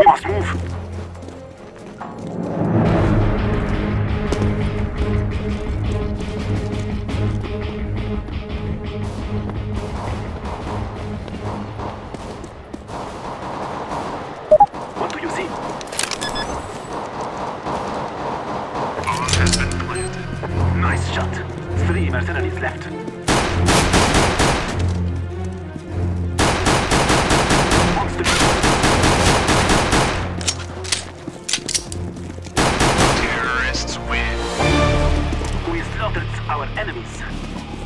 We must move. What do you see? Bomb has been planted. Nice shot. 3 mercenaries left. Monster kill. Terrorists win. We slaughtered our enemies.